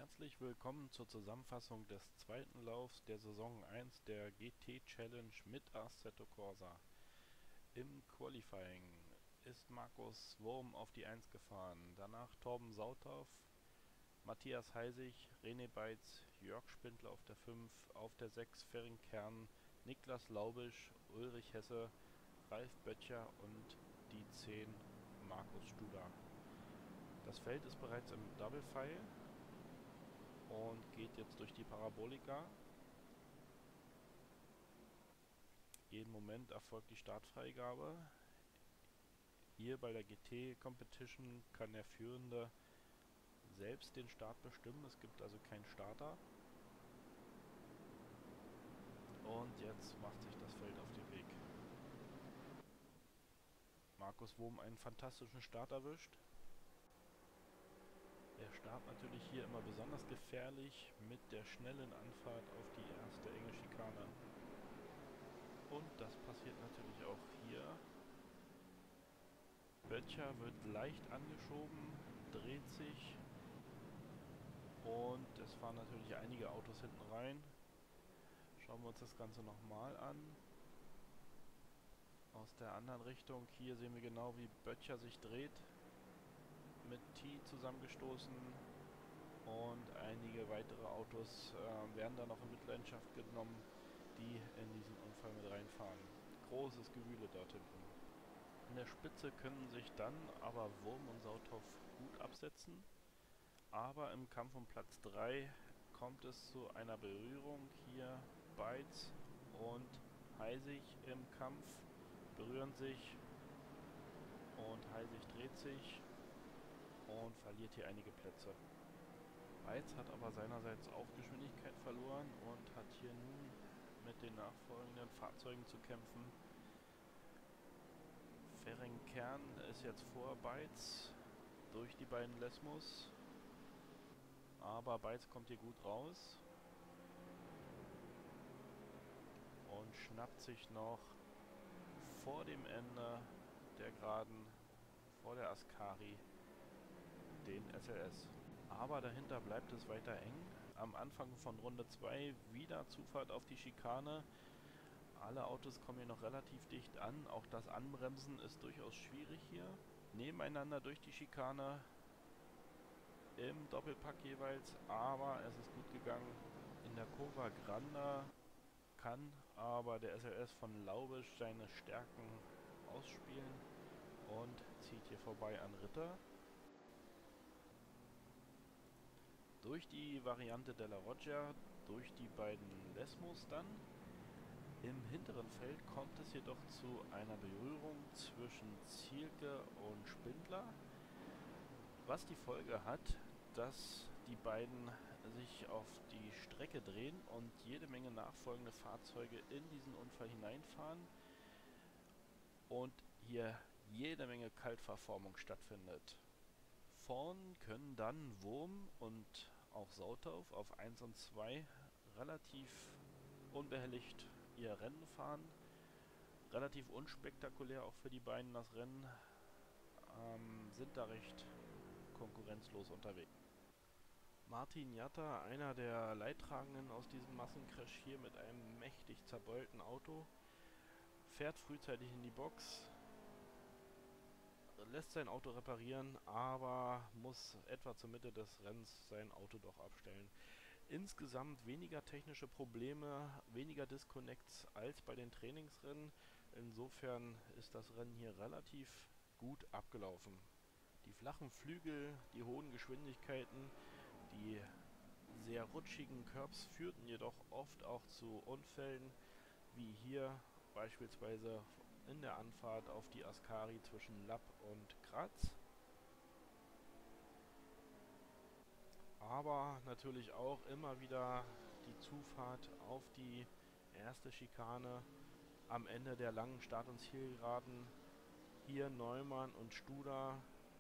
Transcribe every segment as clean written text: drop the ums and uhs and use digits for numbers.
Herzlich willkommen zur Zusammenfassung des zweiten Laufs der Saison 1 der GT Challenge mit Assetto Corsa. Im Qualifying ist Markus Wurm auf die 1 gefahren, danach Torben Sauthoff, Matthias Heisig, René Beitz, Jörg Spindler auf der 5, auf der 6 Ferin Kern, Niklas Laubisch, Ulrich Hesse, Ralf Böttcher und die 10 Markus Studer. Das Feld ist bereits im Double File und geht jetzt durch die Parabolika. Jeden Moment erfolgt die Startfreigabe. Hier bei der GT Competition kann der Führende selbst den Start bestimmen. Es gibt also keinen Starter. Und jetzt macht sich das Feld auf den Weg. Markus Wurm einen fantastischen Start erwischt. Der Start natürlich hier immer besonders gefährlich mit der schnellen Anfahrt auf die erste enge Schikane. Und das passiert natürlich auch hier. Böttcher wird leicht angeschoben, dreht sich und es fahren natürlich einige Autos hinten rein. Schauen wir uns das Ganze nochmal an. Aus der anderen Richtung, hier sehen wir genau, wie Böttcher sich dreht. Mit T zusammengestoßen und einige weitere Autos werden dann noch in Mitleidenschaft genommen, die in diesen Unfall mit reinfahren. Großes Gewühle dort hinten. In der Spitze können sich dann aber Wurm und Sauthoff gut absetzen, aber im Kampf um Platz 3 kommt es zu einer Berührung. Hier Beitz und Heisig im Kampf berühren sich und Heisig dreht sich und verliert hier einige Plätze. Beitz hat aber seinerseits auch Geschwindigkeit verloren und hat hier nun mit den nachfolgenden Fahrzeugen zu kämpfen. Ferin Kern ist jetzt vor Beitz durch die beiden Lesmos, aber Beitz kommt hier gut raus und schnappt sich noch vor dem Ende der Geraden, vor der Ascari, den SLS. Aber dahinter bleibt es weiter eng. Am Anfang von Runde 2 wieder Zufahrt auf die Schikane. Alle Autos kommen hier noch relativ dicht an. Auch das Anbremsen ist durchaus schwierig hier. Nebeneinander durch die Schikane, im Doppelpack jeweils, aber es ist gut gegangen. In der Curva Grande kann aber der SLS von Laubisch seine Stärken ausspielen und zieht hier vorbei an Ritter. Durch die Variante Della Roggia, durch die beiden Lesmos dann. Im hinteren Feld kommt es jedoch zu einer Berührung zwischen Zielke und Spindler, was die Folge hat, dass die beiden sich auf die Strecke drehen und jede Menge nachfolgende Fahrzeuge in diesen Unfall hineinfahren und hier jede Menge Kaltverformung stattfindet. Vorn können dann Wurm und auch Sauthoff auf 1 und 2 relativ unbehelligt ihr Rennen fahren. Relativ unspektakulär auch für die beiden das Rennen, sind da recht konkurrenzlos unterwegs. Martin Jatta, einer der Leidtragenden aus diesem Massencrash hier mit einem mächtig zerbeulten Auto, fährt frühzeitig in die Box, lässt sein Auto reparieren, aber muss etwa zur Mitte des Rennens sein Auto doch abstellen. Insgesamt weniger technische Probleme, weniger Disconnects als bei den Trainingsrennen. Insofern ist das Rennen hier relativ gut abgelaufen. Die flachen Flügel, die hohen Geschwindigkeiten, die sehr rutschigen Curbs führten jedoch oft auch zu Unfällen, wie hier beispielsweise in der Anfahrt auf die Ascari zwischen Lapp und Graz. Aber natürlich auch immer wieder die Zufahrt auf die erste Schikane am Ende der langen Start- und Zielgeraden. Hier Neumann und Studer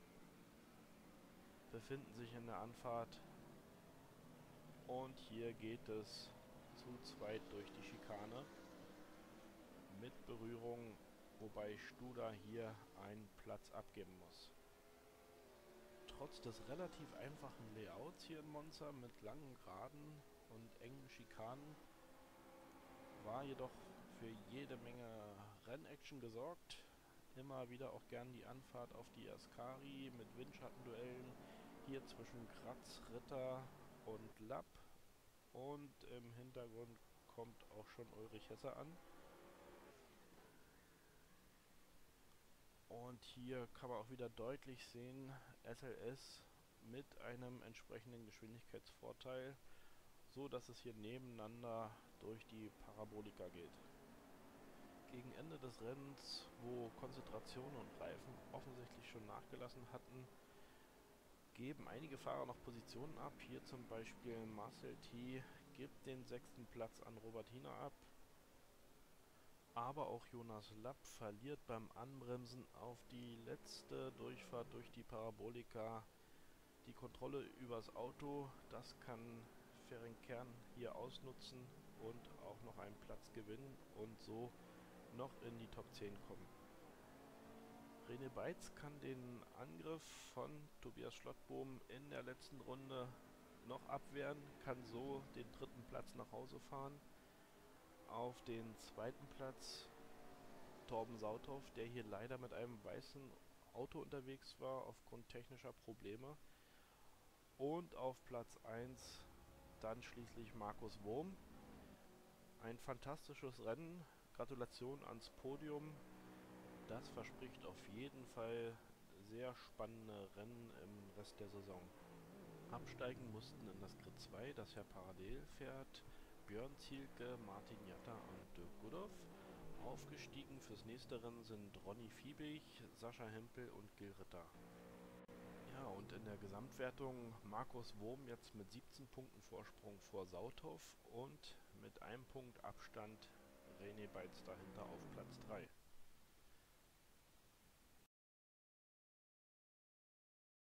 befinden sich in der Anfahrt und hier geht es zu zweit durch die Schikane mit Berührung, wobei Studer hier einen Platz abgeben muss. Trotz des relativ einfachen Layouts hier in Monza mit langen Geraden und engen Schikanen war jedoch für jede Menge Rennaction gesorgt. Immer wieder auch gern die Anfahrt auf die Ascari mit Windschattenduellen hier zwischen Graz, Ritter und Lapp. Und im Hintergrund kommt auch schon Ulrich Hesse an. Und hier kann man auch wieder deutlich sehen, SLS mit einem entsprechenden Geschwindigkeitsvorteil, so dass es hier nebeneinander durch die Parabolika geht. Gegen Ende des Rennens, wo Konzentration und Reifen offensichtlich schon nachgelassen hatten, geben einige Fahrer noch Positionen ab. Hier zum Beispiel Marcel T. gibt den 6. Platz an Robert Hina ab. Aber auch Jonas Lapp verliert beim Anbremsen auf die letzte Durchfahrt durch die Parabolika die Kontrolle übers Auto. Das kann Ferenc Kern hier ausnutzen und auch noch einen Platz gewinnen und so noch in die Top 10 kommen. René Beitz kann den Angriff von Tobias Schlottbohm in der letzten Runde noch abwehren, kann so den 3. Platz nach Hause fahren. Auf den 2. Platz Torben Sauthoff, der hier leider mit einem weißen Auto unterwegs war aufgrund technischer Probleme. Und auf Platz 1 dann schließlich Markus Wurm. Ein fantastisches Rennen, Gratulation ans Podium. Das verspricht auf jeden Fall sehr spannende Rennen im Rest der Saison. Absteigen mussten in das Grid 2, das ja parallel fährt, Björn Zielke, Martin Jatta und Dirk Guddow. Aufgestiegen fürs nächste Rennen sind Ronny Fiebig, Sascha Hempel und Gil Ritter. Ja, und in der Gesamtwertung Markus Wurm jetzt mit 17 Punkten Vorsprung vor Sauthoff und mit einem Punkt Abstand René Beitz dahinter auf Platz 3.